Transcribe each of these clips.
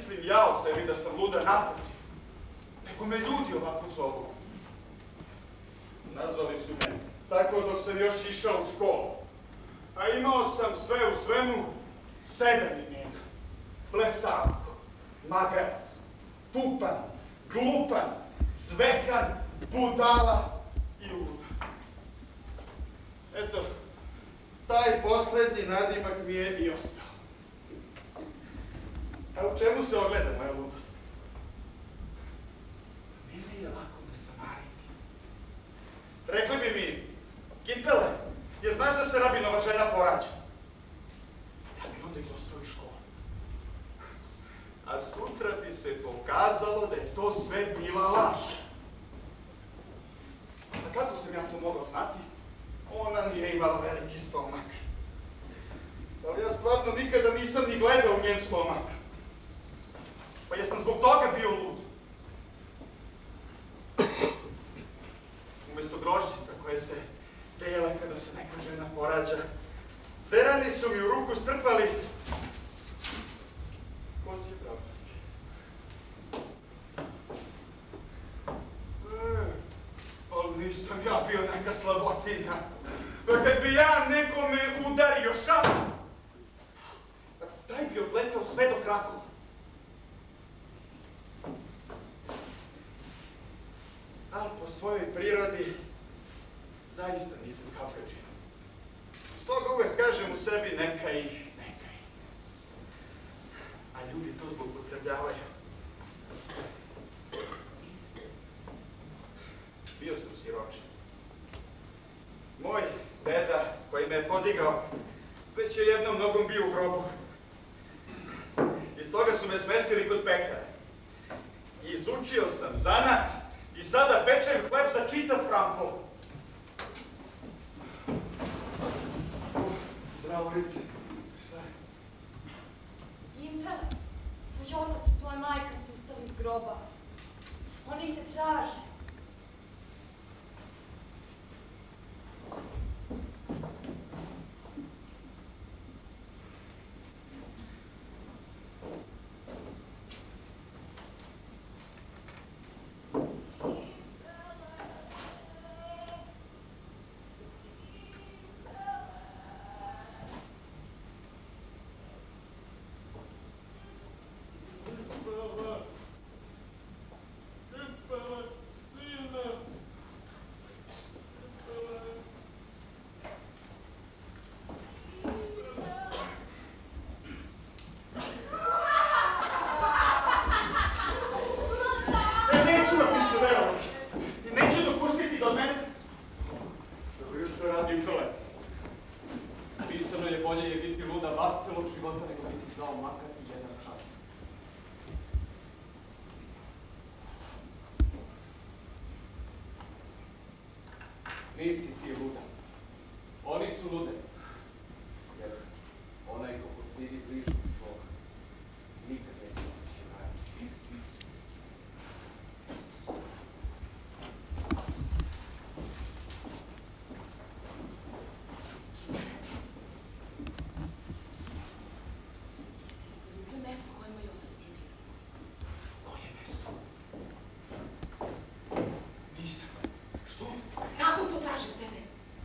mislim ja o sebi da sam luda, naprotiv, nego me ljudi ovako zovu. Nazvali su me tako dok sam još išao u školu, a imao sam sve u svemu 7 imena. Blesavko, magarac, tupan, glupan, zvekan, budala i luda. Eto, taj posljednji nadimak mi je i ostao. A u čemu se ogleda moja ludost? Meni je lako me samariti. Rekli bi mi, Gipele, jer znaš da se rabinova žena porađa? Ja bi onda izostao iz škole. A sutra bi se pokazalo da je to sve bila laž. A kako sam ja to mogao znati? Ona nije imala veliki stomak. Ali ja stvarno nikada nisam ni gledao u njen stomak. Pa jesam zbog toga bio lud. Umjesto grožđica koje se dele kada se neka žena porađa, terani su mi u ruku strpali kozje bravačke. Ali nisam ja bio neka slabotinja. Pa kad bi ja nekome udario šapom, taj bi odletao sve do Krakova. Ali po svojoj prirodi zaista nisam kapkađina. Stoga uvek kažem u sebi neka ih. A ljudi to zloupotrebljavaju. Bio sam siročin. Moj deda, koji me je podigao, već je jednom nogom bio u grobu. Iz toga su me smestili kod pekara. Izučio sam zanat i sada pečem hleb za čitav Frankfurt. Zdravo, Rici. Šta je? Gimpel, tvoj otac i tvoja majka su ustali iz groba. Oni te traže. Nisi ti luda. Oni su lude. Jer onaj ko postidi bližnjeg svog nikad neće otići raj. To je mesto koje moj otac vidio. Koje mesto? Nisam. Što? Zakon to traži od tebe.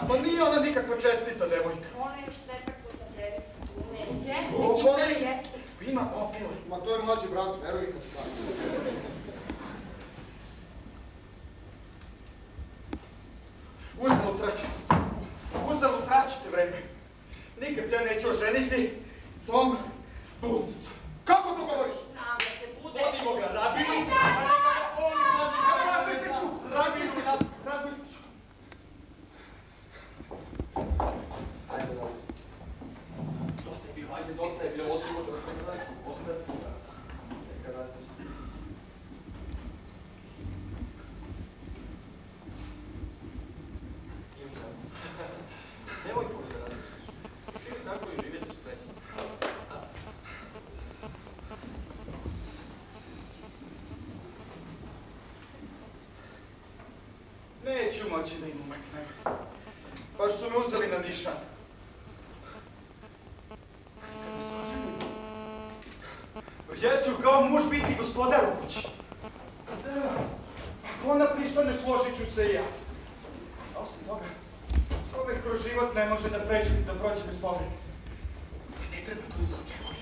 Pa nije ona nikakva čestita devojka. Ona još nekako za devicu tu ne. Jeste, O, Gimpera, Boli. jeste. Ima kopile. Ma to je mlađi brat, veruj kad ti kažem. Uzalud traćite vreme. Nikad se ja neću oženiti tom bludnicom. Kako to govoriš? Znam da se bude. Vodimo ga, rabinu, E, a neka ga on mlađi Evo, razmislit ću. Ajde, razmisli. Dosta je bilo, ajde, dosta je bilo, ostavimo to neka razmisli. Neka razmisli. Nemoj to da razmisliš. Živi tako i živjet ćeš srećno. Neću moći da im umeknem. Baš su me uzeli na nišan. Ja ću kao muž biti gospodar u kući. Da, ako ona pristane, složit ću se i ja. A osim toga, čovek kroz život ne može da prođe bez povrede. Ne treba to da očekuje.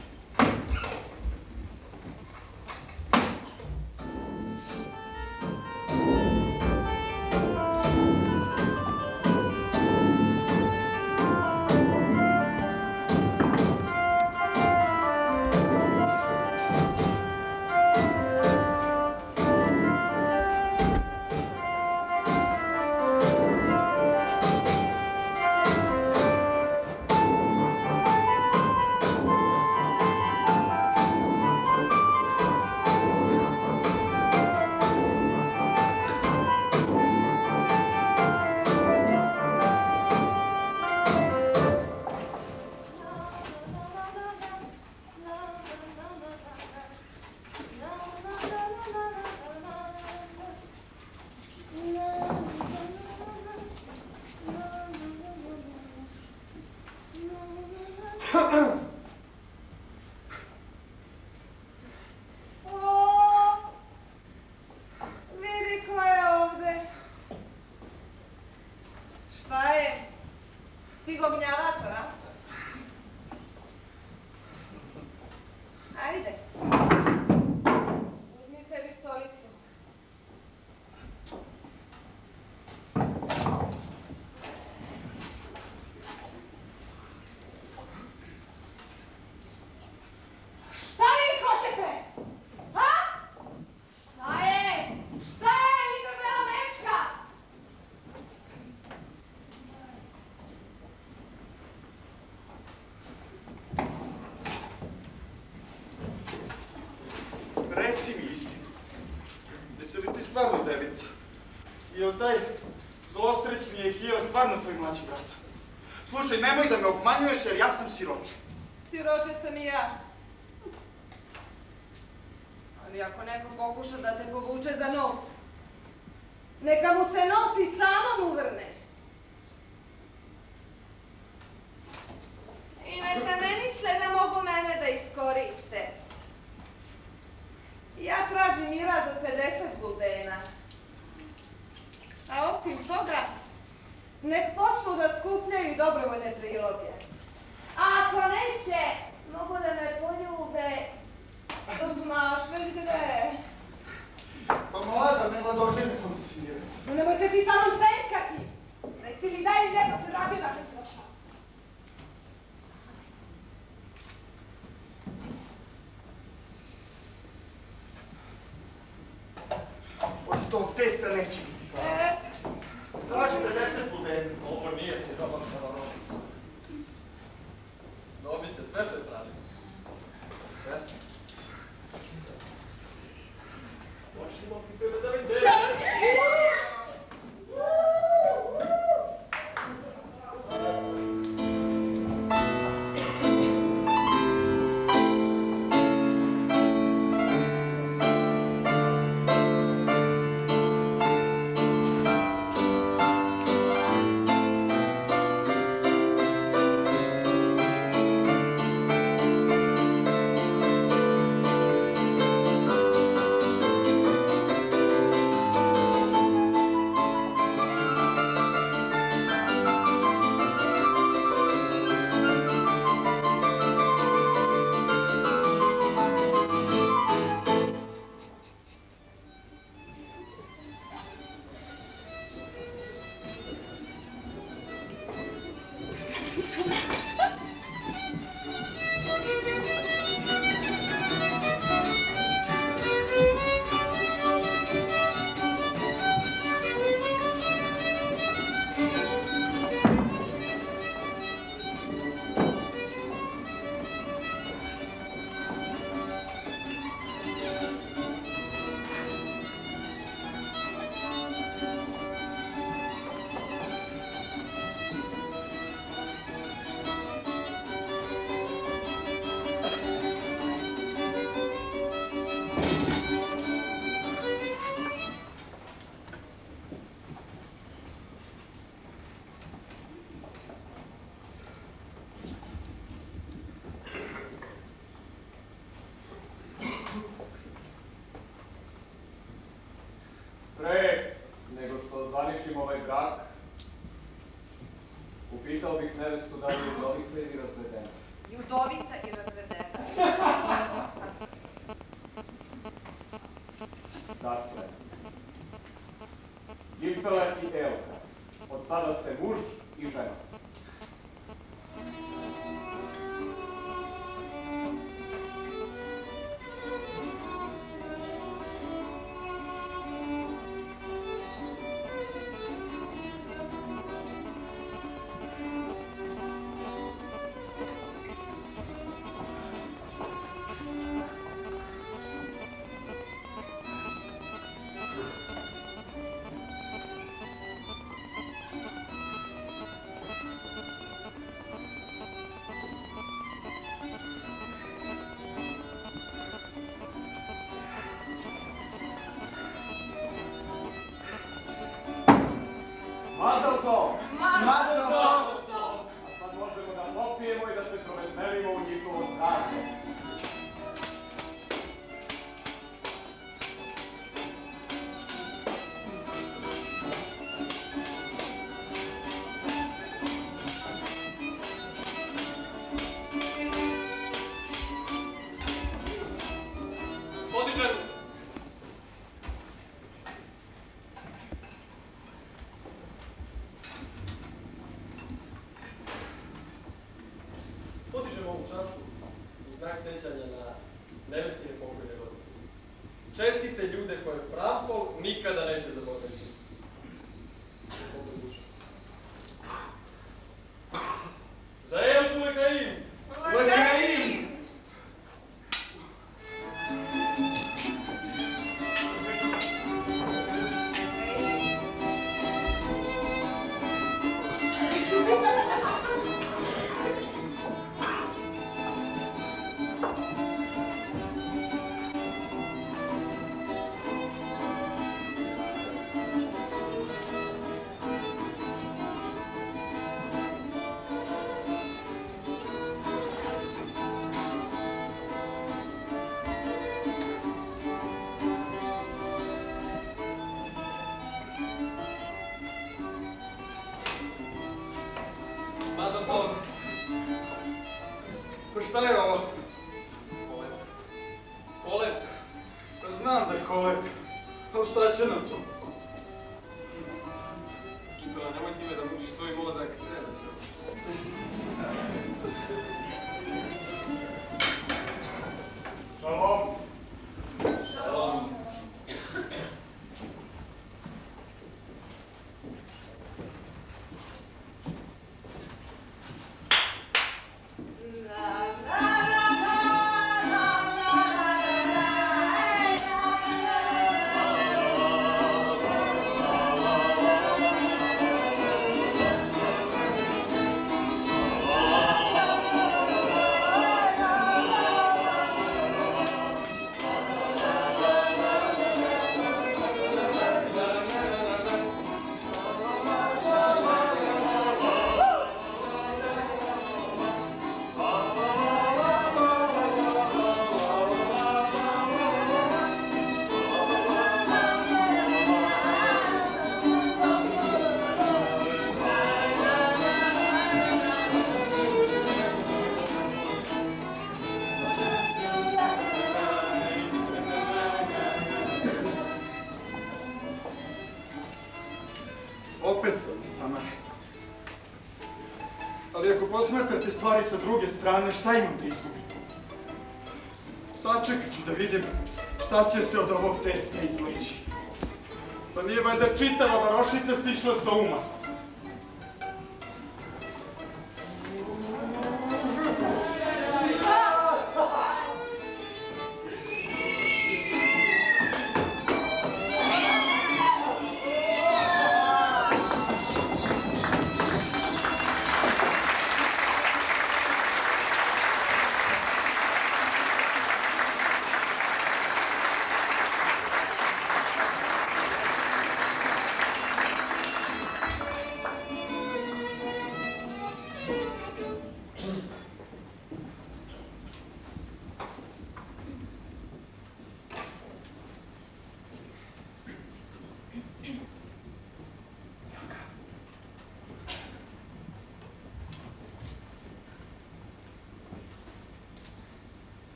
Vidi ko je ovde. Šta je? Stigo gnjavator, a? Ajde. Uzmi sebi stolicu. Šta vi hoćete? Ha? Šta je? Šta je, izrobela dečka? Reci mi istinu. Jesi li ti stvarno devica? Je li taj zlosrećni Ehijel stvarno tvoj mlađi brat? Slušaj, nemoj da me obmanjuješ jer ja sam siroče. Siroče sam i ja. Ali ako neko pokuša da te povuče za nos, neka mu se nosi samom uvrne. I neka ne misle da mogu mene da iskoriste. Ja tražim mira za 50 guldena. A osim toga, nek počnu da skupljaju dobrovoljne priloge. A ako neće, mogu da me poljube. Znaš već gde. Pa mlada, ne mladožene komisije. No nemoj se ti sa mnom cenkati. Reci li daj mi neko se vratio dakle se došao. Od tog testa neće biti pravo. Traži 50 gudena. Ovo nije siromašna roba. Dobit će sve što je tražio. Sve. Počnimo pripreme za veselje. nevestu da li je udovica ili razvedena. I udovica i razvedena. Dakle, Gimpele i Elka, od sada ste muž i žena. Mazel tov! Mazel tov! A sad možemo da popijemo i da se proveselimo u njihovo zdravlje. Podižem! Podižem ovu čašu u znak sećanja na nevestine pokojne roditelje. Čestite ljude koje Frankol nikada neće zaboraviti. Za Elku Lekaim! Lekaim! Mazel tov! Pa šta je ovo? Kolevka. Kolevka. Pa znam da je kolevka, ali šta će nam to? Gimpela, nemoj time da mučiš svoj mozak, treba će. Šalom! Šalom. Opet sam s vama. Ali ako posmatrate stvari sa druge strane, šta imam da izgubim? Sačekat ću da vidim šta će se od ovog testa izleći. Pa nije valjda čitava varošica sišla sa uma.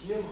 tijelu.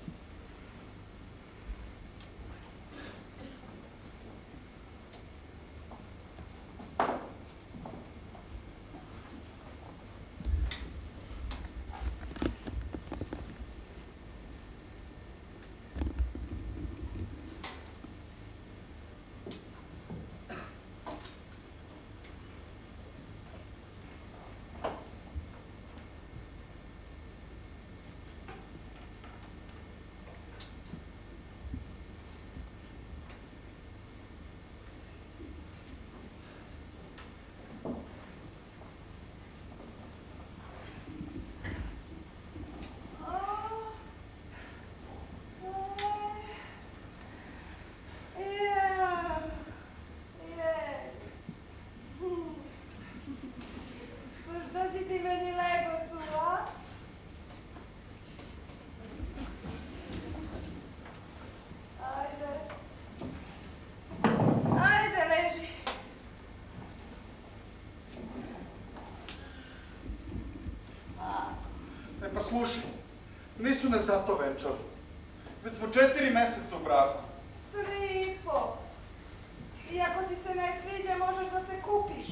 Slušaj, nisu nas zato venčali. Već smo 4 meseca u braku. 3,5. I ako ti se ne sviđa, možeš da se kupiš.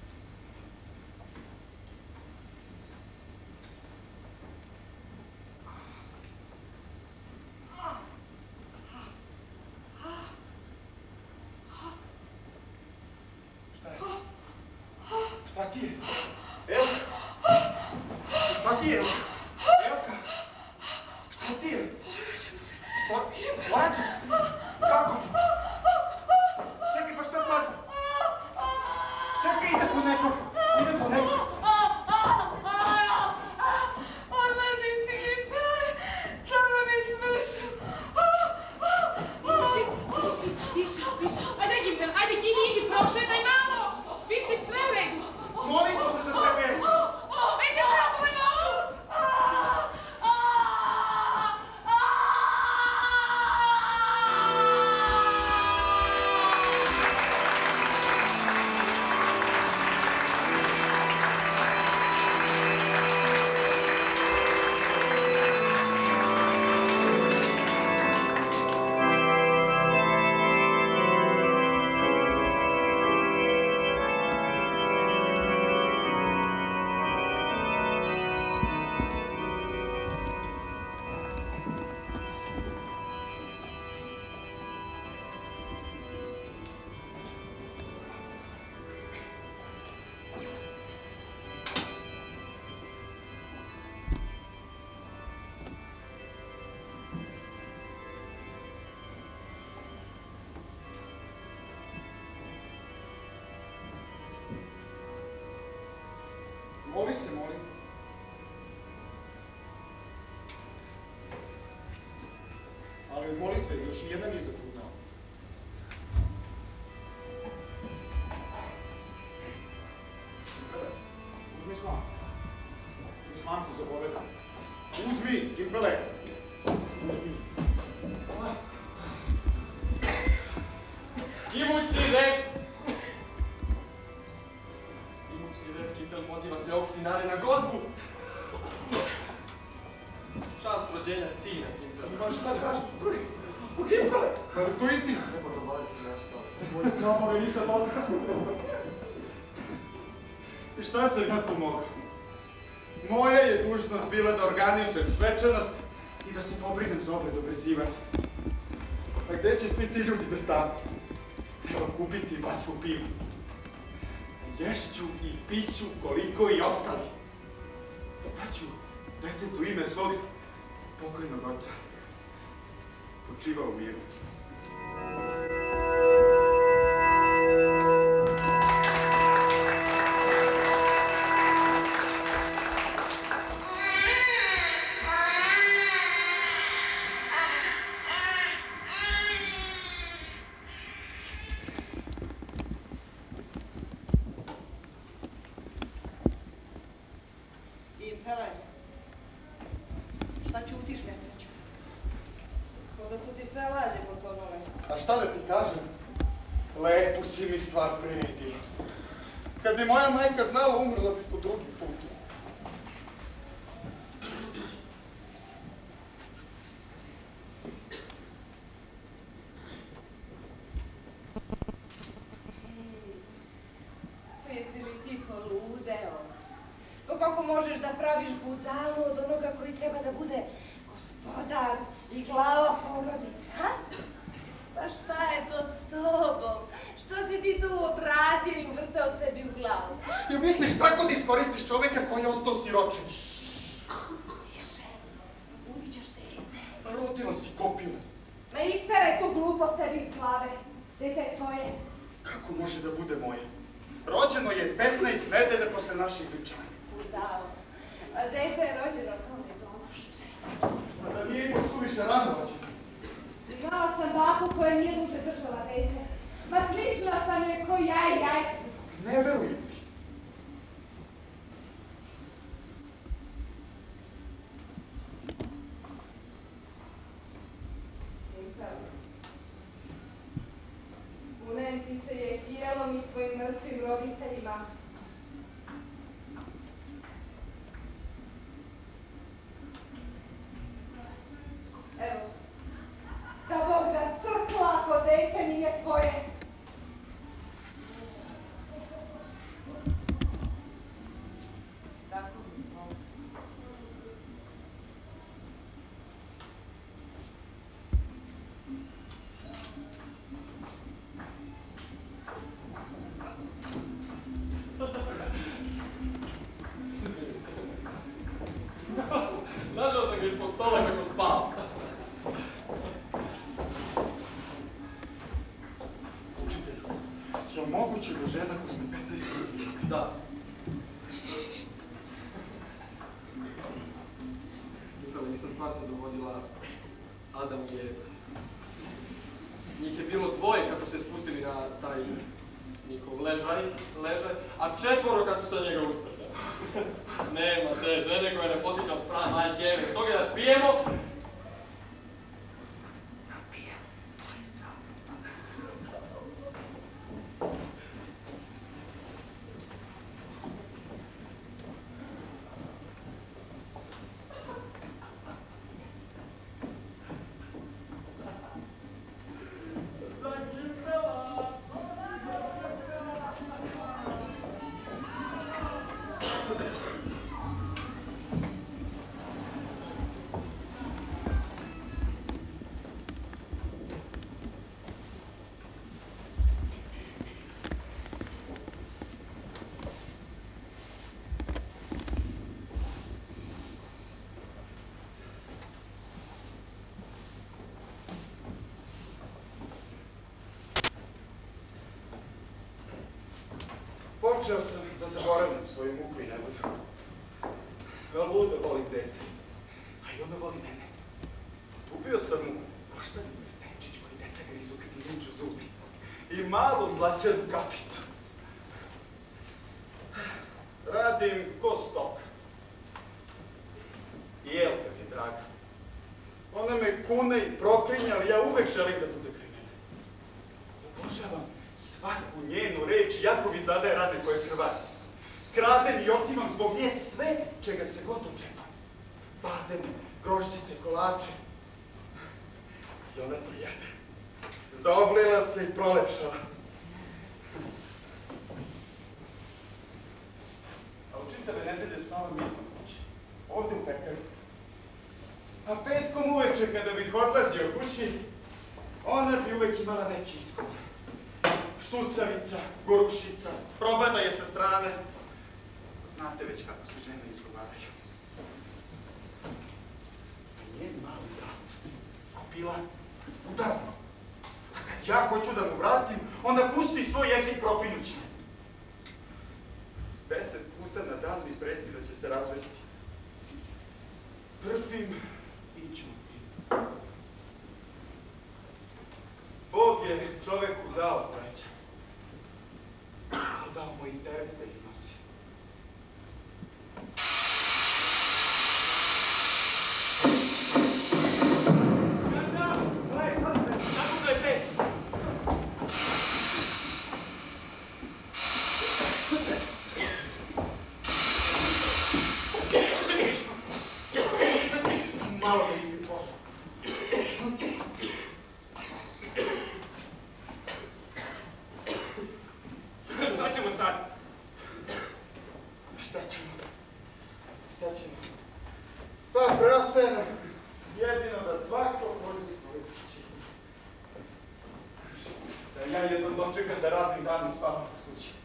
Šta je? Šta ti je? Elka? Šta ti je, Elka? Elka? Šta ti je? Porađaš? Kako? Čekaj, pa šta sad? Čekaj, ide po nekog. Ide po nekog. Odlazim ti, Gimpele. Samo mi smršu. Tiši. Ajde, Gimpel, ajde, idi, prošetaj malo. Biće sve u redu. Molim ću se za tebe. Ajde, praguj malo. Moli se, molim. Ali od molitve još nijedan nije zatrudnao. Uzmi slamku. Uzmi slamku za poveda. Uzmi, Gimpele. Uzmi. Imućni red! Gimpel poziva sve opštinare na gozbu. Čast rođenja sina, Gimpel. Kao šta kaže? Gimpele! Ali to je istina. Treba da obavesti nešto. Tvoj snabove nikad osta. I šta sam ja tu mogao? Moja je dužnost bila da organišem svečanost i da se pobrinem za obred obrezivanja. A gde će svi ti ljudi da stanu? Treba kupiti bačku piva. Ješću i piću koliko i ostali. Daću detetu ime svog pokojnog oca. Počivao u miru. Gimpele, šta ćutiš, nesreću? Ko da su ti sve laže potonule. A šta da ti kažem? Lepu si mi stvar priredila. Kad bi moja majka znala, umrla bi po drugi put. da praviš budalu od onoga koji treba da bude gospodar i glava porodice, ha? Pa šta je to s tobom? Što si ti tu obradio i uvrtao sebi u glavu? I misliš tako da iskoristiš čoveka koji je ostao siročin? Više, budit ćeš dete. Rodila si kopile. Ma isperaj tu glupost sebi iz glave. Dete je tvoje. Kako može da bude moje? Rođeno je 15 nedelja posle naših vičanja. Budalo. A dete je rođeno kao nedonošće. Pa da nije ipak suviše rano rođeno. Imala sam baku koja nije duže držala dete. Ma slična sam joj ko ja i jajcu. Ne verujem ti. Unem ti se je tijelom i svojim mrtvim roditeljima. Evo, da Bog da crkla ako dete nije tvoje. Tako mi Bog. Našao sam ga ispod stola kako spava. Učitelju, je moguće da žena posle 15 godina? Da. Upravo ista stvar se dogodila Adamu i Evi. Njih je bilo dvoje kad su se spustili na taj njihov ležaj, a 4 kad su sa njega ustali. Nema te žene koja ne potiče od prava majke Eve, stoga da pijemo. Da pijemo, to je zdravo. Počeo sam da zaboravim svoju muku i nevolju. Ludo volim dete, a i ona voli mene. Kupio sam mu koštani prstenčić koji deca grizu kad im uđu zubi i malu zlačanu kapicu. Radim ko stok. I Jelka mi je draga. Ona me kune i proklinja, ali ja uvek želim da bude kraj mene. Obožavam svaku njenu reč, jako mi zadaje rane koje krvari. Kradem i otimam zbog nje sve čega se god očepam. Bademe, grožđice, kolače. I ona to jede. Zaoblila se i prolepšala. A u čitave nedelje spavam izvan kuće. Ovde u pekaru. A petkom uveče kada bih odlazio kući, ona bi uvek imala neki iskup. Štucavica, gorušica, probada je sa strane. Znate već kako se žene izgovaraju. A njen mali brat, kopila, udarno. A kad ja hoću da mu vratim, onda pusti svoj jezik proklinjući. 10 puta na dan mi preti da će se razvesti. Trpim i ćutim. Bog je čoveku dao pleća. Dao mu i teret da ih nosi. Malo da ih mi pošao. Šta ćemo sad? Da ja jednom dočekam da radnim danom spavam kod kući.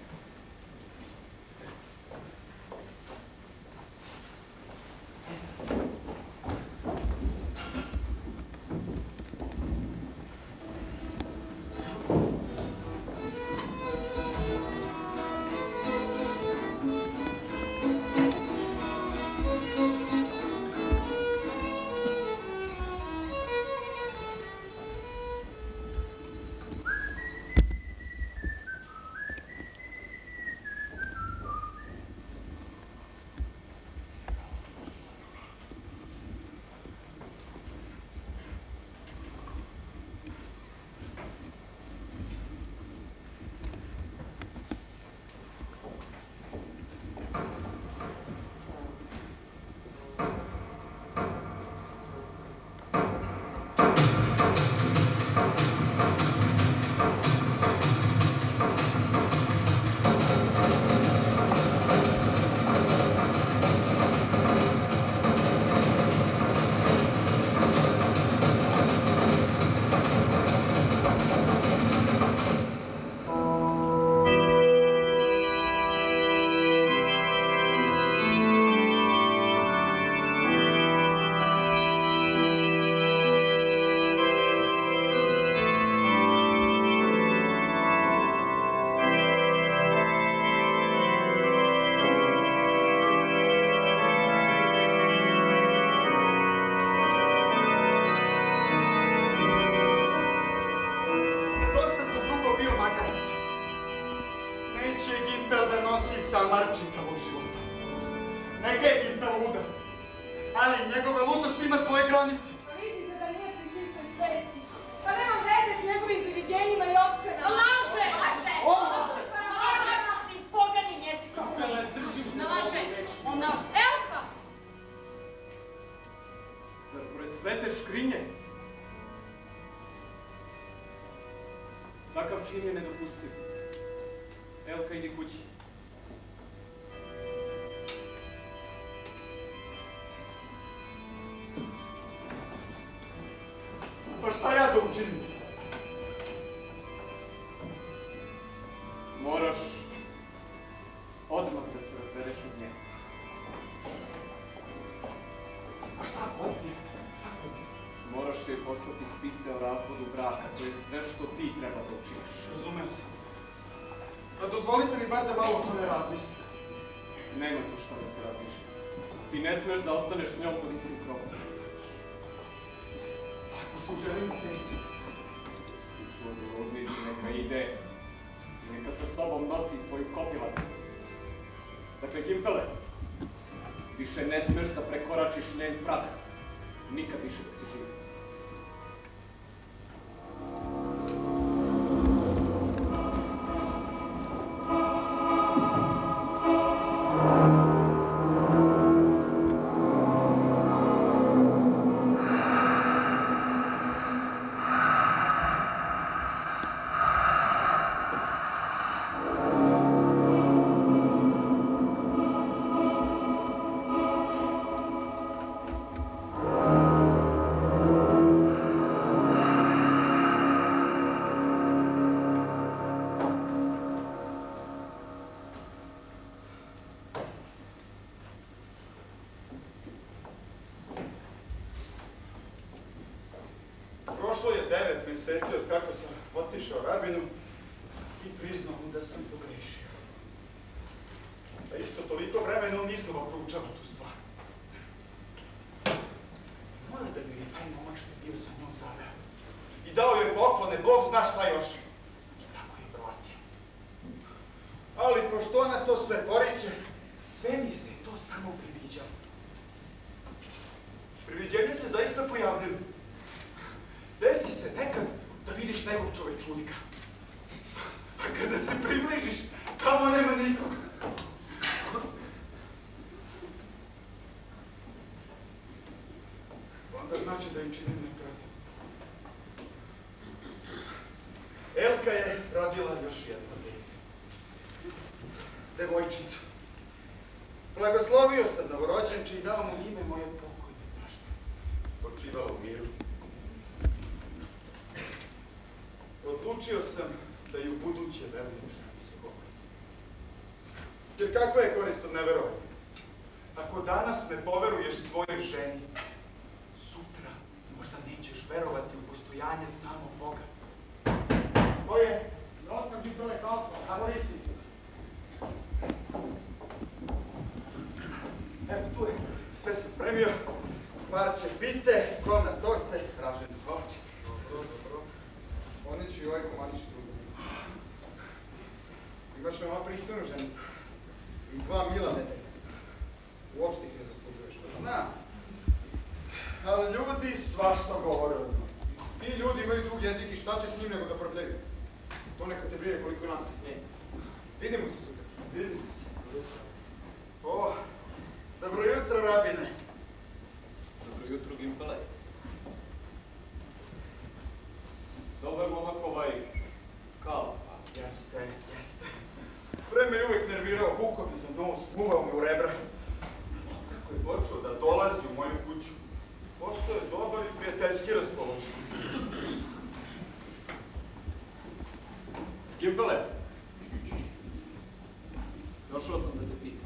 Samar čitavog života. Neka je Gimpel luda, ali njegova ludost ima svoje granice. Pa vidite da nije pri čistoj svesti. Pa nemam veze s njegovim priviđenjima i opcenama. Laže! Laže! On laže! Laže s tim poganim jezikom. Laže! Ona... Elka! Zar pored sve te škrinje? Takav čin je nedopustiv. Elka, idi kući. Pa šta ja da učinim? Moraš odmah da se razvedeš od nje. A šta odmah? Moraš joj poslati spise o razvodu braka, to je sve što ti treba da učiniš. Razumem se. Pa dozvolite mi bar da malo o tome razmislim. Nema tu šta da se razmišlja. Ti ne smeš da ostaneš s njom pod istim krovom. Ako su želim djeci. Pusti tu ludnicu, neka ide i neka sa sobom nosi svoju kopilac. Dakle, Gimpele, više ne smeš da prekoračiš njen prag. Nikad više dok si živi. Prošlo je 9 mjeseci od kako sam otišao rabinu i priznao mu da sam pogrešio. A isto toliko vremena on iznova proučava tu stvar. Mora da mi je taj momak što je bio sa njom zaveo. I dao joj poklone, Bog zna šta još. I tako je vratio. Ali pošto ona to sve poriče, sve mi se to samo priviđalo. Priviđenje se zaista pojavljaju. Desi se nekad da vidiš nekog čovečuljka. A kada se približiš, tamo nema nikog. Onda znači da im činim nepravdu. Elka je rodila još jedno dete. Devojčicu. Blagoslovio sam novorođenče i dao mu ime moje pokojne tašte. Počivala u miru. Odlučio odlučio sam da i u buduće verujem šta mi se govori. Jer kakva je korist od neverovanja? Ako danas ne poveruješ svojoj ženi, sutra možda nećeš verovati u postojanje samog Boga. Ko je? Osam ti prve kalpa, a ti si. Evo tu je, sve sam spremio. Marče pite, komna torte, raženi kovčik. Dobro. Odneću i ovaj komadić drugo. Imaš veoma pristojnu ženicu. I 2 mila detelja. Uopšte ih ne zaslužuješ. Znam. Ali ljudi svašta govore o njoj. Ti ljudi imaju drug jezik i šta će s njim nego da prbljaju. To neka te brine koliko nas ne smije. Vidimo se sutra. Vidimo se. O, dobro jutro, rabine. Dobro jutro, Gimpele. Dobar momak ovaj Kalpa. Jeste. Pre me je uvek nervirao, vukao mi za nos, muvao me u rebra. Kako je počeo da dolazi u moju kuću, postao je dobar i prijateljski raspoložen. Gimpele, došao sam da te pitam.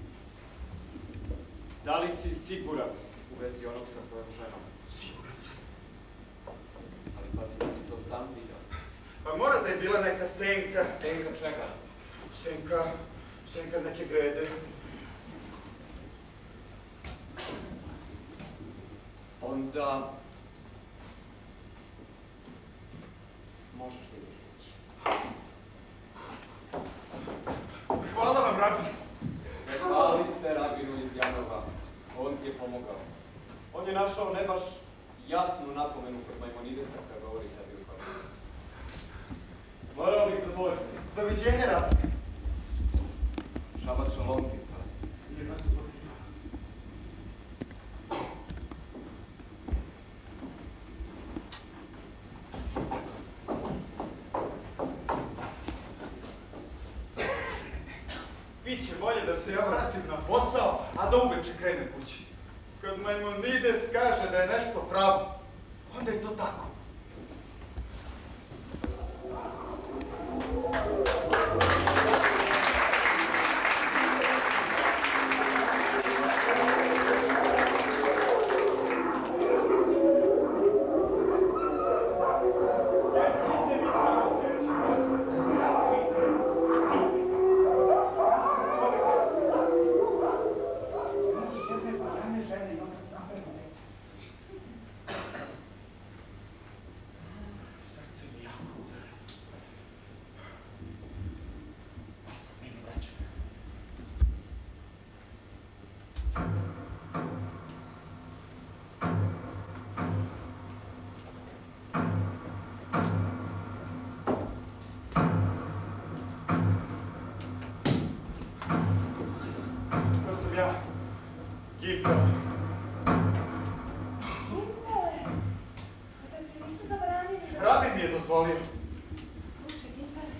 Da li si siguran u vezi onog sa tvojom ženom? Siguran sam. Ali pazi da si to sam vidio. Pa mora da je bila neka senka. Senka čega? Senka neke grede. Onda možeš da ideš kući. Hvala vam, rabine. Ne hvali se rabinu iz Janova. On ti je pomogao. On je našao ne baš jasnu napomenu kod Majmonidesa kada govori tebi u koru. Morao bih da pođem. Doviđenja, rabine. Šabat šalom, Gimpele. Nije nas zbog. Biće bolje da se ja vratim na posao, a da uveče krenem kući. Kad Maimonides kaže da je nešto pravo, onda je to tako. Gimpele. Gimpele, zar ti nisu zabranili da... Rabin mi je dozvolio. Slušaj, Gimpele,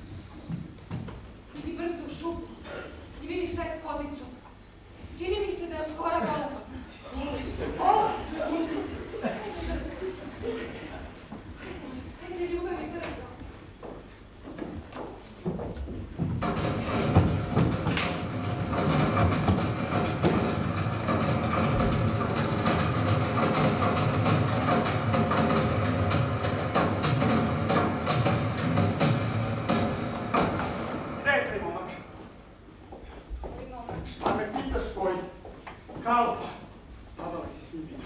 idi brzo u šupu i vidi šta je s pozicom. Čini mi se da je od skora bolesna. Ajde, ljubavi, brzo. Šta me pitaš koji? Kalpa. Spavala si s njim.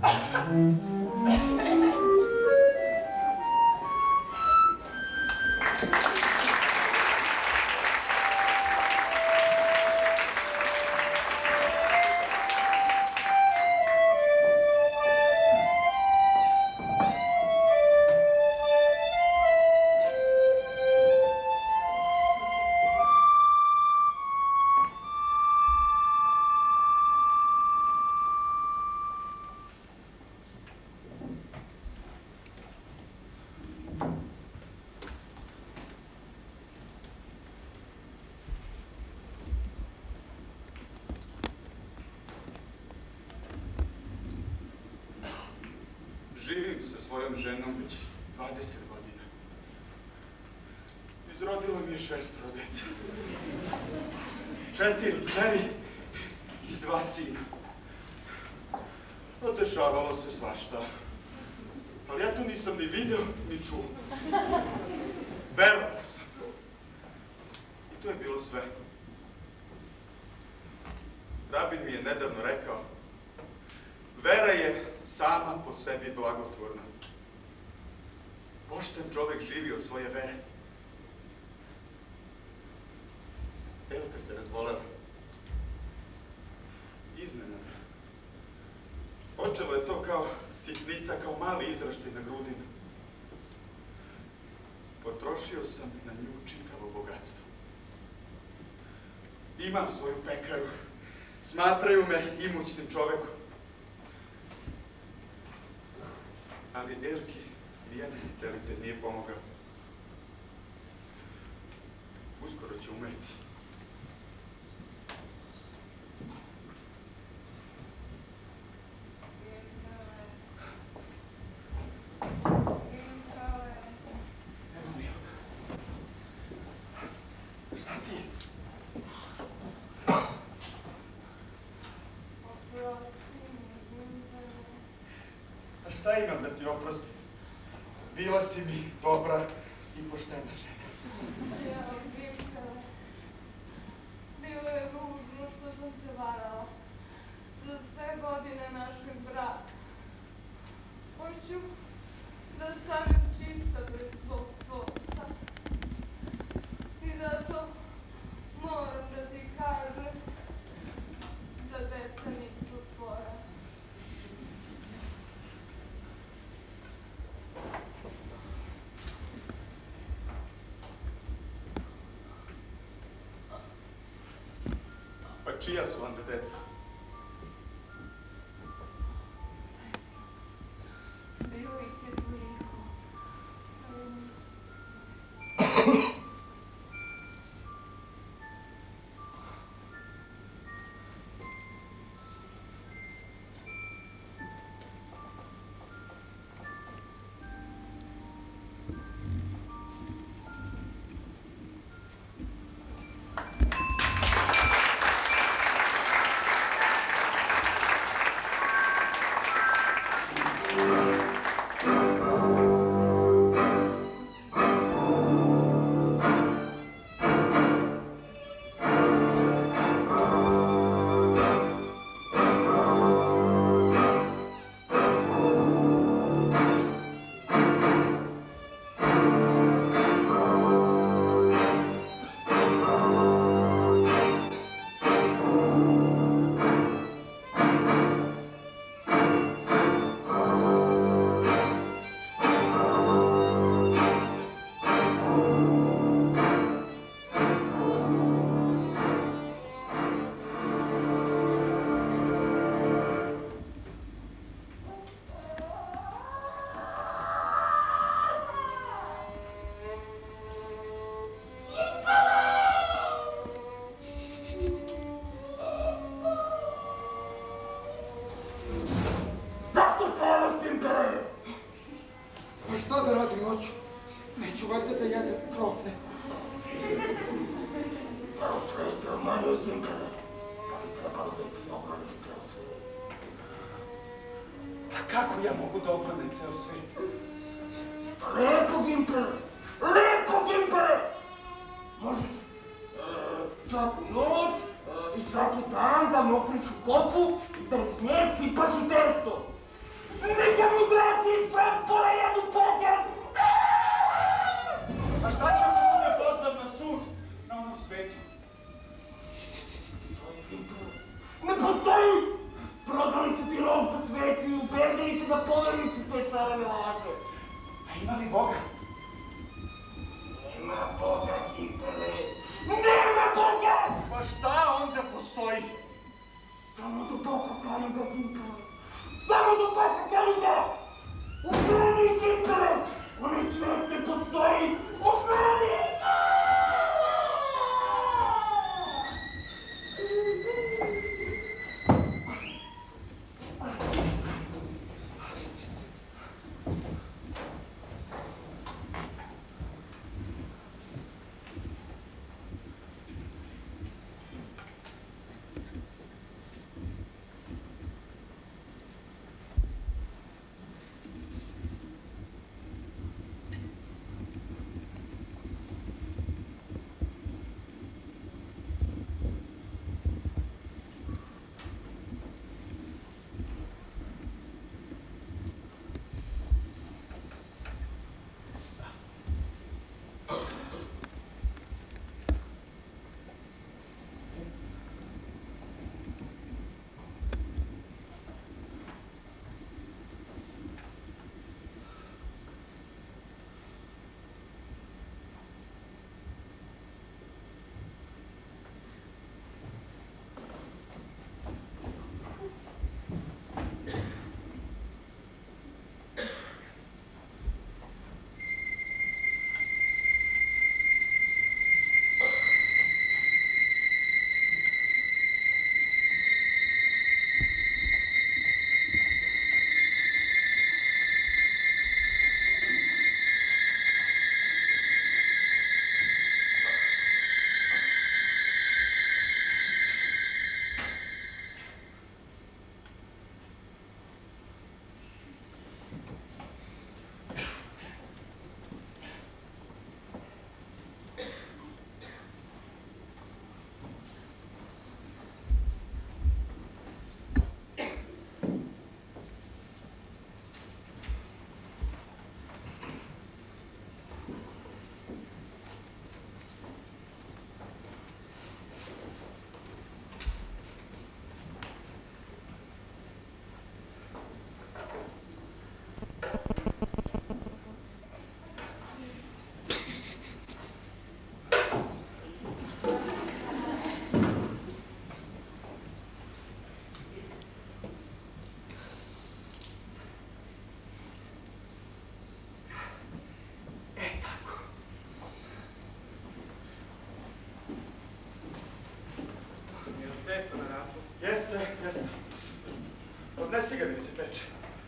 Živim sa svojom ženom već 20 godina. Izrodila mi je 6 dece. 4 kćeri i 2 sina. Dešavalo se svašta. Ali ja to nisam ni video, ni čuo. Verovao sam. I to je bilo sve. Rabin mi je nedavno rekao, vera je sama po sebi blagotvorna. Pošten čovek živi od svoje vere. Elka se razbolela. Iznenada. Počelo je to kao sitnica, kao mali izraštaj na grudima. Potrošio sam na nju čitavo bogatstvo. Imam svoju pekaru. Smatraju me imućnim čovekom. Ali Erki nijedan iscelitelj nije pomogao. Uskoro će umreti. Evo mi je. Šta ti je? A šta imam da ti oprostim? Bila si mi dobra i poštena žena. Ja, Dimka, bilo je ružno što sam se varala za sve godine našeg braka. Hoću da stanem čista pred svog tvorca. I zato moram da ti kažem da deca nisu tvoja. Pa čija su onda deca? Bilo ih je toliko, ali nisu. Pa šta da radim noću? Neću valjda da jedem krofne. Kao sreća manje Gimpere, pa ti trebalo da ti obraniš ceo svijet. A kako ja mogu da obranim ceo svijet? Lepo, Gimpere! Lepo, Gimpere! Možeš svaku noć i svaki dan da mokriš u kopu i da iz nje sipaš i testo. odnesi ga nek se peče.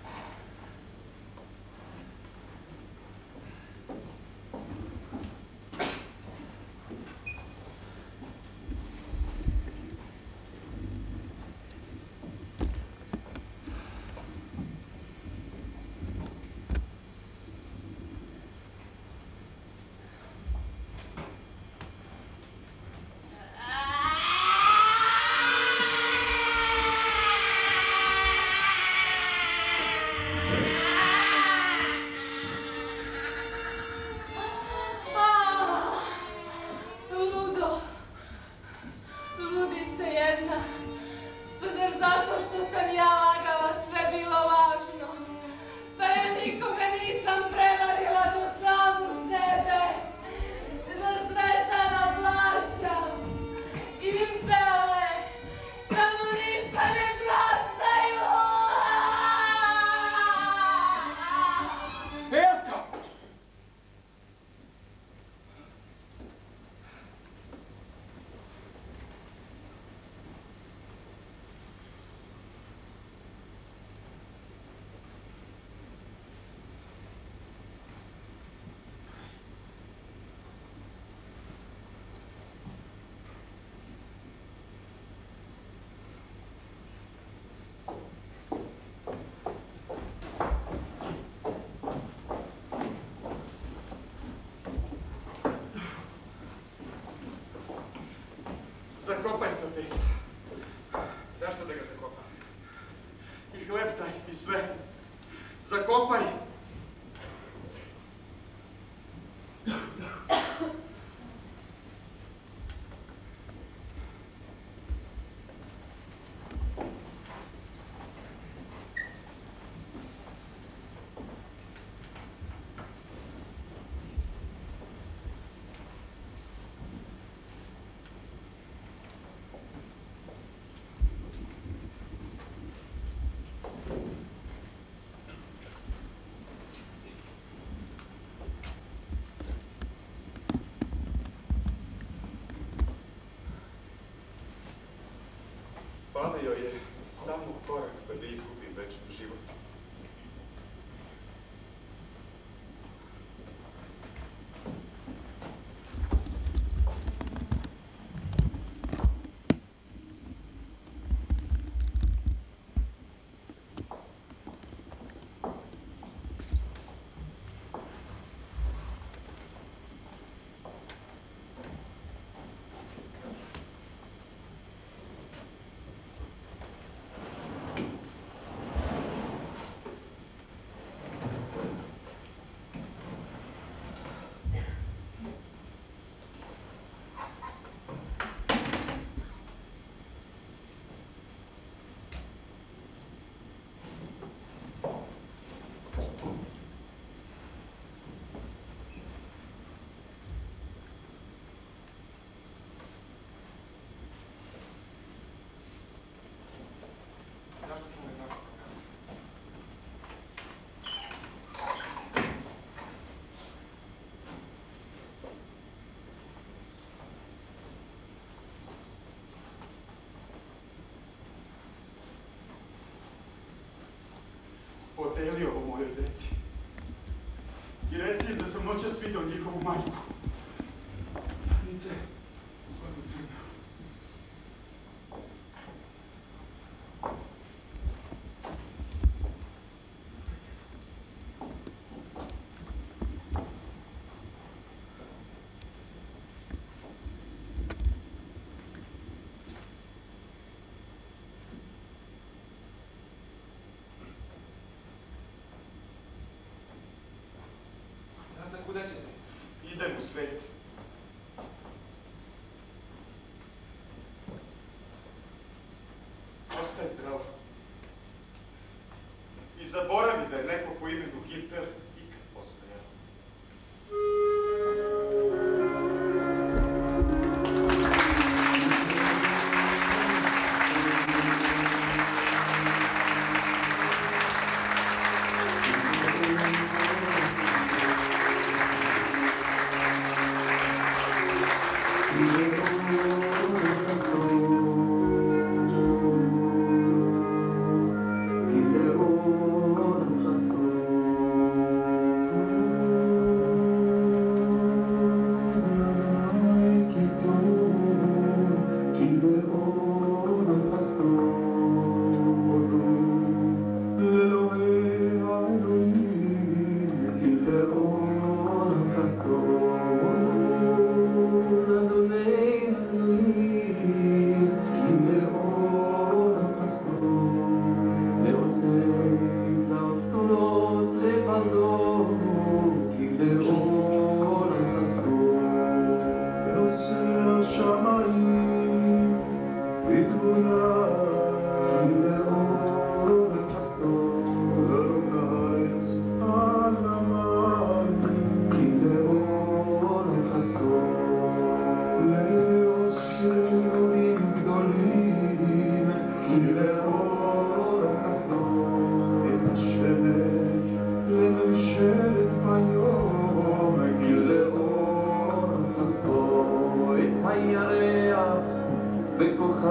Zakopaj to testo. Zašto da ga zakopam? I hleptaj, i sve. Zakopaj. Falio je samo korak pa da izgubim večni život. Podeli ovo mojoj deci. I reci im da sam noćas vidio njihovu majku. Nice, svoju crnu. Kuda ćete? Idem u svet. Ostaj zdravo. I zaboravi da je neko po imenu Gimper ikad postojao.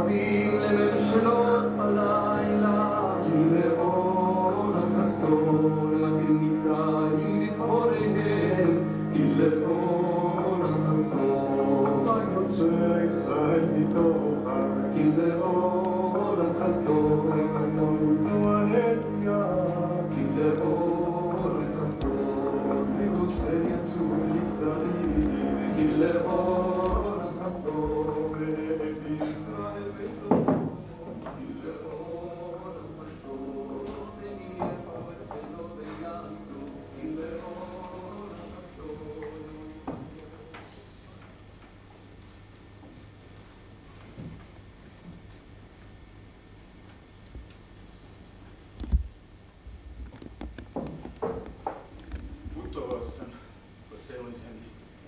Putovao sam po celoj zemlji,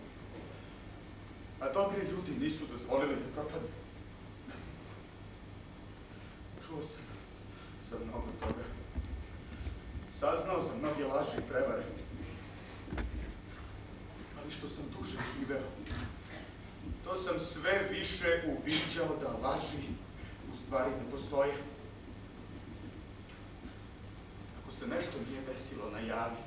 a dobri ljudi nisu dozvolili da propadne. Čuo sam za mnogo toga, saznao za mnoge laži i prevare, ali što sam duže živeo, to sam sve više uviđao da laži u stvari ne postoje. Ako se nešto nije desilo na javi,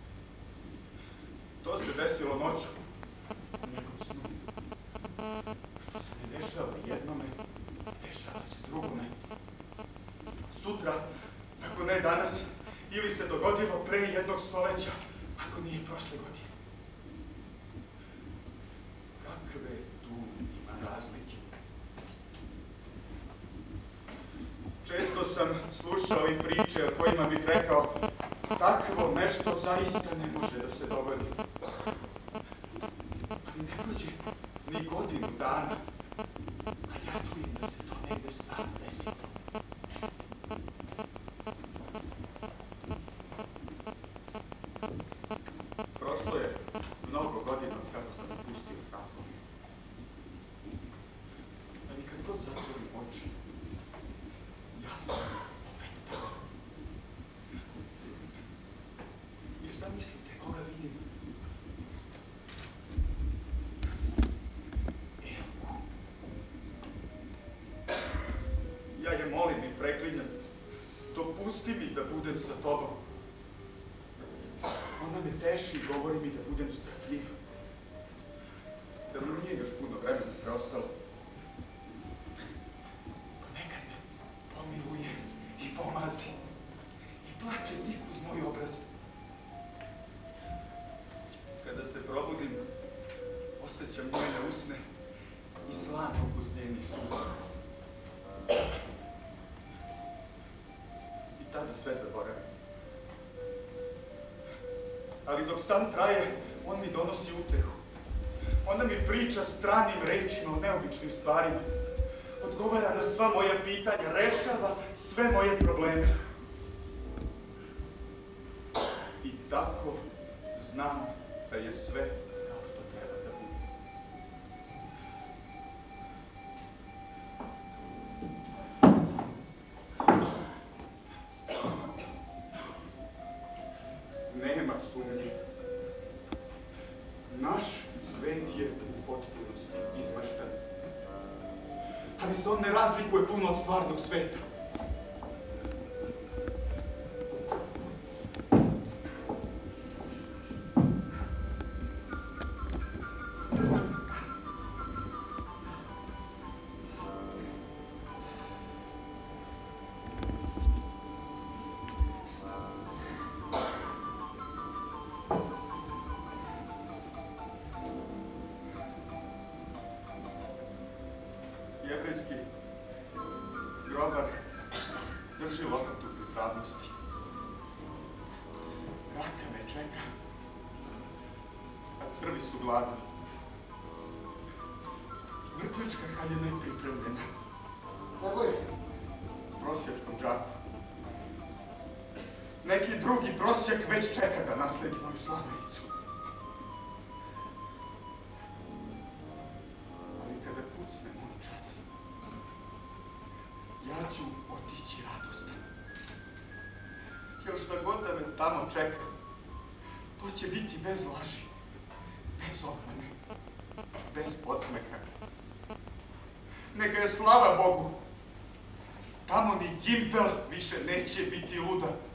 to se desilo noću, nego u snu. Što se ne dešava jednome, dešava se drugome. Sutra, ako ne danas, ili se dogodilo pre jednog stoleća, ako nije prošle godine. Kakve tu ima razlike? Često sam slušao i priče o kojima bih rekao takvo nešto zaista ne može da se dogodi. Ali ne prođe ni godinu dana, a ja čujem da se to negde stvarno desilo. Prošlo je mnogo godina od kako sam napustio Franku. Ali kad god zatvorim oči, ja sam opet tamo. I šta mislite, koga vidim? Elku. Ja je molim i preklinjam, dopusti mi da budem sa tobom. Ona me teši i govori mi da budem strpljiv. Da mu nije još puno vremena preostalo. Ponekad me pomiluje i pomazi i plače tik uz moj obraz. Kada se probudim, osjećam njene usne i slan ukus njenih suza. I tada sve zaboravim. Ali dok san traje, on mi donosi utehu. Onda mi priča stranim rečima o neobičnim stvarima. Odgovara na sva moja pitanja, rešava sve moje probleme. I tako znam da je sve kao što treba da bude. Nema sumnje. Naš svet je u potpunosti izmaštan. Ali se on ne razlikuje puno od stvarnog sveta. Jevrejski grobar drži lopatu u pripravnosti. Raka me čeka, a crvi su gladni. Mrtvička haljina je pripremljena. Evo je, u prosjačkom džaku. Neki drugi prosjak već čeka da nasledi moju slavenicu. Ja ću otići radostan. Jer šta god da me tamo čeka, to će biti bez laži, bez obmane, bez podsmeha. Neka je slava Bogu Tamo ni Gimpel više neće biti luda.